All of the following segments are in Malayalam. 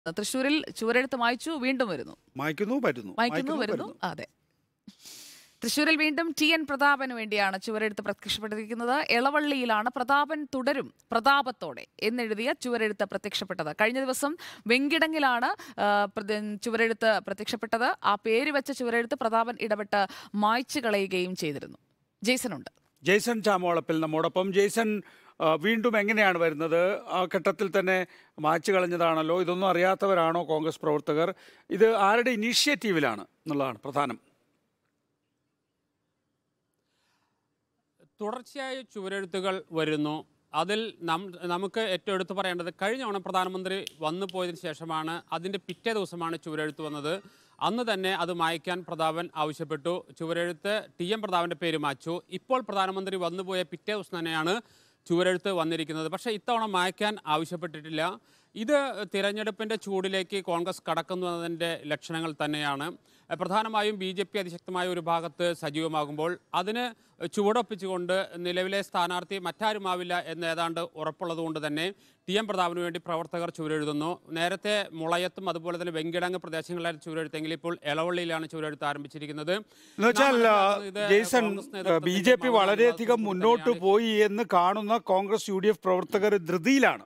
തൃശ്ശൂരിൽ ചുവരെഴുത്ത് മായ്ച്ചു, വീണ്ടും വരുന്നു. മായ്ക്കുന്നു വരുന്നു. അതെ. തൃശ്ശൂരിൽ വീണ്ടും TN പ്രതാപന് വേണ്ടിയാണ് ചുവരെഴുത്ത് പ്രത്യക്ഷപ്പെട്ടിരിക്കുന്നത്. എളവള്ളിയിലാണ് പ്രതാപൻ തുടരും പ്രതാപത്തോടെ എന്നെഴുതിയ ചുവരെഴുത്ത് പ്രത്യക്ഷപ്പെട്ടത്. കഴിഞ്ഞ ദിവസം വെങ്കിടങ്ങിലാണ് ചുവരെഴുത്ത് പ്രത്യക്ഷപ്പെട്ടത്. ആ പേര് വെച്ച ചുവരെഴുത്ത് പ്രതാപൻ ഇടപെട്ട് മായ്ച്ചു കളയുകയും ചെയ്തിരുന്നു. ജെയ്സൺ ചാമോളപ്പിൽ നമ്മോടൊപ്പം. ജെയ്സൺ, വീണ്ടും എങ്ങനെയാണ് വരുന്നത്? ആ ഘട്ടത്തിൽ തന്നെ മായ്ച്ചു കളഞ്ഞതാണല്ലോ. ഇതൊന്നും അറിയാത്തവരാണോ കോൺഗ്രസ് പ്രവർത്തകർ? ഇത് ആരുടെ ഇനീഷ്യേറ്റീവിലാണ് എന്നുള്ളതാണ് പ്രധാനം. തുടർച്ചയായ ചുവരെഴുത്തുകൾ വരുന്നു. അതിൽ നമുക്ക് ഏറ്റവും എടുത്തു പറയേണ്ടത്, കഴിഞ്ഞ തവണ പ്രധാനമന്ത്രി വന്നു പോയതിനു ശേഷമാണ്, അതിൻ്റെ പിറ്റേ ദിവസമാണ് ചുവരെഴുത്ത് വന്നത്. അന്ന് തന്നെ അത് മായ്ക്കാൻ പ്രതാപൻ ആവശ്യപ്പെട്ടു. ചുവരെഴുത്ത് TM പ്രതാപൻ്റെ പേര് മായ്ച്ചു. ഇപ്പോൾ പ്രധാനമന്ത്രി വന്നുപോയ പിറ്റേ ദിവസം തന്നെയാണ് ചുവരെഴുത്ത് വന്നിരിക്കുന്നത്. പക്ഷേ ഇത്തവണ മായ്ക്കാൻ ആവശ്യപ്പെട്ടിട്ടില്ല. ഇത് തിരഞ്ഞെടുപ്പിൻ്റെ ചൂടിലേക്ക് കോൺഗ്രസ് കടക്കുന്നു എന്നതിൻ്റെ ലക്ഷണങ്ങൾ തന്നെയാണ്. പ്രധാനമായും BJP അതിശക്തമായ ഒരു ഭാഗത്ത് സജീവമാകുമ്പോൾ അതിന് ചുവടൊപ്പിച്ചുകൊണ്ട് നിലവിലെ സ്ഥാനാർത്ഥി മറ്റാരുമാവില്ല എന്ന് ഏതാണ്ട് ഉറപ്പുള്ളതുകൊണ്ട് തന്നെ TM പ്രതാപന് വേണ്ടി പ്രവർത്തകർ ചുവരെഴുതുന്നു. നേരത്തെ മുളയത്തും അതുപോലെ തന്നെ വെങ്കിടങ്ങ് പ്രദേശങ്ങളിലായിരുന്നു ചുവരെഴുത്തെങ്കിൽ ഇപ്പോൾ എളവള്ളിയിലാണ് ചുവരെഴുത്ത് ആരംഭിച്ചിരിക്കുന്നത്. BJP വളരെയധികം മുന്നോട്ട് പോയി എന്ന് കാണുന്ന കോൺഗ്രസ് UDF പ്രവർത്തകർ ധൃതിയിലാണ്.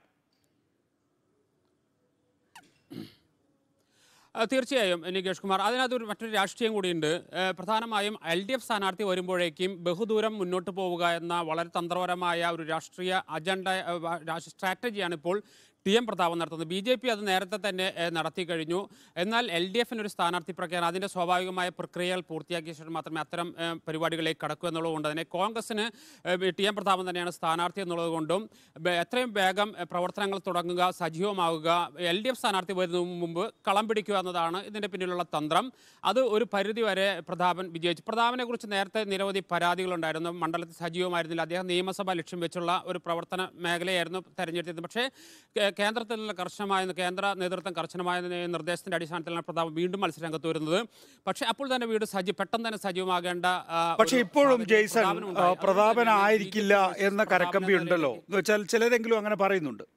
തീർച്ചയായും നികേഷ് കുമാർ, അതിനകത്ത് മറ്റൊരു രാഷ്ട്രീയം കൂടിയുണ്ട്. പ്രധാനമായും LDF സ്ഥാനാർത്ഥി വരുമ്പോഴേക്കും ബഹുദൂരം മുന്നോട്ട് പോവുക എന്ന വളരെ തന്ത്രപരമായ ഒരു രാഷ്ട്രീയ സ്ട്രാറ്റജിയാണ് ഇപ്പോൾ TM പ്രതാപൻ നടത്തുന്നത്. BJP അത് നേരത്തെ തന്നെ നടത്തി കഴിഞ്ഞു. എന്നാൽ LDFന് ഒരു സ്ഥാനാർത്ഥി പ്രഖ്യാപനം, അതിൻ്റെ സ്വാഭാവികമായ പ്രക്രിയകൾ പൂർത്തിയാക്കിയ ശേഷം മാത്രമേ അത്തരം പരിപാടികളിലേക്ക് കടക്കൂ എന്നുള്ളതുകൊണ്ട് തന്നെ കോൺഗ്രസിന് TM പ്രതാപൻ തന്നെയാണ് സ്ഥാനാർത്ഥി എന്നുള്ളതുകൊണ്ടും എത്രയും വേഗം പ്രവർത്തനങ്ങൾ തുടങ്ങുക, സജീവമാവുക, LDF സ്ഥാനാർത്ഥി വരുന്നതിന് മുമ്പ് കളം പിടിക്കുക എന്നതാണ് ഇതിൻ്റെ പിന്നിലുള്ള തന്ത്രം. അത് ഒരു പരിധിവരെ പ്രതാപൻ വിജയിച്ചു. പ്രതാപനെ കുറിച്ച് നേരത്തെ നിരവധി പരാതികളുണ്ടായിരുന്നു. മണ്ഡലത്തിൽ സജീവമായിരുന്നില്ല. അദ്ദേഹം നിയമസഭ ലക്ഷ്യം വെച്ചുള്ള ഒരു പ്രവർത്തന മേഖലയായിരുന്നു തെരഞ്ഞെടുത്തത്. പക്ഷേ കേന്ദ്രത്തിലുള്ള കേന്ദ്ര നേതൃത്വം കർശനമായ നിർദ്ദേശത്തിന്റെ അടിസ്ഥാനത്തിലാണ് പ്രതാപൻ വീണ്ടും മത്സരരംഗത്ത് വരുന്നത്. പക്ഷേ അപ്പോൾ തന്നെ പെട്ടെന്ന് തന്നെ സജീവമാകേണ്ട. പക്ഷേ ഇപ്പോഴും ജെയ്സൺ പ്രതാപൻ ആയിരിക്കില്ല എന്ന കരക്കമ്പി ഉണ്ടല്ലോ എന്ന് വെച്ചാൽ ചിലരെങ്കിലും അങ്ങനെ പറയുന്നുണ്ട്.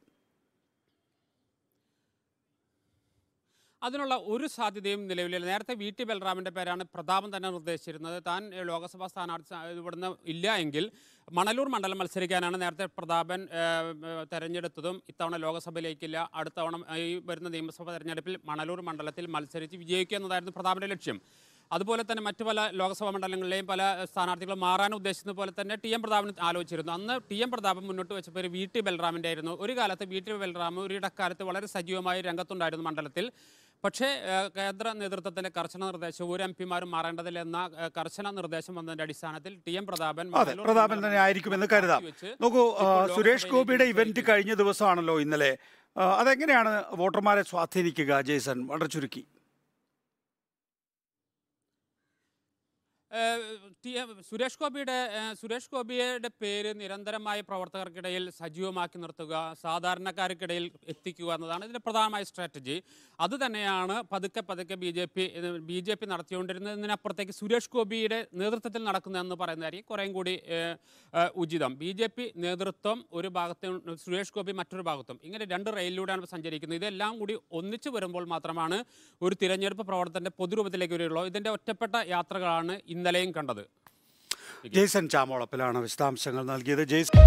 അതിനുള്ള ഒരു സാധ്യതയും നിലവിലില്ല. നേരത്തെ VT ബൽറാമിൻ്റെ പേരാണ് പ്രതാപൻ തന്നെ നിർദ്ദേശിച്ചിരുന്നത്. താൻ ലോക്സഭാ സ്ഥാനാർത്ഥി ഇവിടുന്ന് ഇല്ല എങ്കിൽ മണലൂർ മണ്ഡലം മത്സരിക്കാനാണ് നേരത്തെ പ്രതാപൻ തെരഞ്ഞെടുത്തതും. ഇത്തവണ ലോക്സഭയിലേക്കില്ല, അടുത്ത തവണ ഈ വരുന്ന നിയമസഭാ തെരഞ്ഞെടുപ്പിൽ മണലൂർ മണ്ഡലത്തിൽ മത്സരിച്ച് വിജയിക്കുക എന്നതായിരുന്നു പ്രതാപൻ്റെ ലക്ഷ്യം. അതുപോലെ തന്നെ മറ്റു പല ലോക്സഭാ മണ്ഡലങ്ങളിലെയും പല സ്ഥാനാർത്ഥികളും മാറാൻ ഉദ്ദേശിക്കുന്ന പോലെ തന്നെ TM പ്രതാപൻ ആലോചിച്ചിരുന്നു. അന്ന് TM പ്രതാപൻ മുന്നോട്ട് വെച്ച പേര് VT ബൽറാമിൻ്റെ ആയിരുന്നു. ഒരു കാലത്ത് VT ബൽറാം ഒരു ഇടക്കാലത്ത് വളരെ സജീവമായി രംഗത്തുണ്ടായിരുന്നു മണ്ഡലത്തിൽ. പക്ഷേ കേന്ദ്ര നേതൃത്വത്തിൻ്റെ കർശന നിർദ്ദേശം ഒരു MP-മാരും മാറേണ്ടതില്ലെന്ന കർശന നിർദ്ദേശം വന്നതിൻ്റെ അടിസ്ഥാനത്തിൽ TM പ്രതാപൻ തന്നെ ആയിരിക്കുമെന്ന് കരുതാം. നോക്കൂ, സുരേഷ് ഗോപിയുടെ ഇവന്റ് കഴിഞ്ഞ ദിവസമാണല്ലോ ഇന്നലെ. അതെങ്ങനെയാണ് വോട്ടർമാരെ സ്വാധീനിക്കുക ജെയ്സൺ? വളരെ ചുരുക്കി. സുരേഷ് ഗോപിയുടെ പേര് നിരന്തരമായ പ്രവർത്തകർക്കിടയിൽ സജീവമാക്കി നിർത്തുക, സാധാരണക്കാർക്കിടയിൽ എത്തിക്കുക എന്നതാണ് ഇതിൻ്റെ പ്രധാനമായ സ്ട്രാറ്റജി. അതുതന്നെയാണ് പതുക്കെ BJP നടത്തിക്കൊണ്ടിരുന്നതിനപ്പുറത്തേക്ക് സുരേഷ് ഗോപിയുടെ നേതൃത്വത്തിൽ നടക്കുന്നതെന്ന് പറയുന്നതായിരിക്കും കുറേയും കൂടി ഉചിതം. BJP നേതൃത്വം ഒരു ഭാഗത്തും സുരേഷ് ഗോപി മറ്റൊരു ഭാഗത്തും, ഇങ്ങനെ രണ്ട് റെയിലിലൂടെയാണ് സഞ്ചരിക്കുന്നത്. ഇതെല്ലാം കൂടി ഒന്നിച്ചു വരുമ്പോൾ മാത്രമാണ് ഒരു തിരഞ്ഞെടുപ്പ് പ്രവർത്തനത്തിന്റെ പൊതുരൂപത്തിലേക്ക് വരികയുള്ളൂ. ഇതിൻ്റെ ഒറ്റപ്പെട്ട യാത്രകളാണ് ഇന്നലെയും കണ്ടത്. ജെയ്സൺ ചാമോളപ്പിലാണ് വിശദാംശങ്ങൾ നൽകിയത്.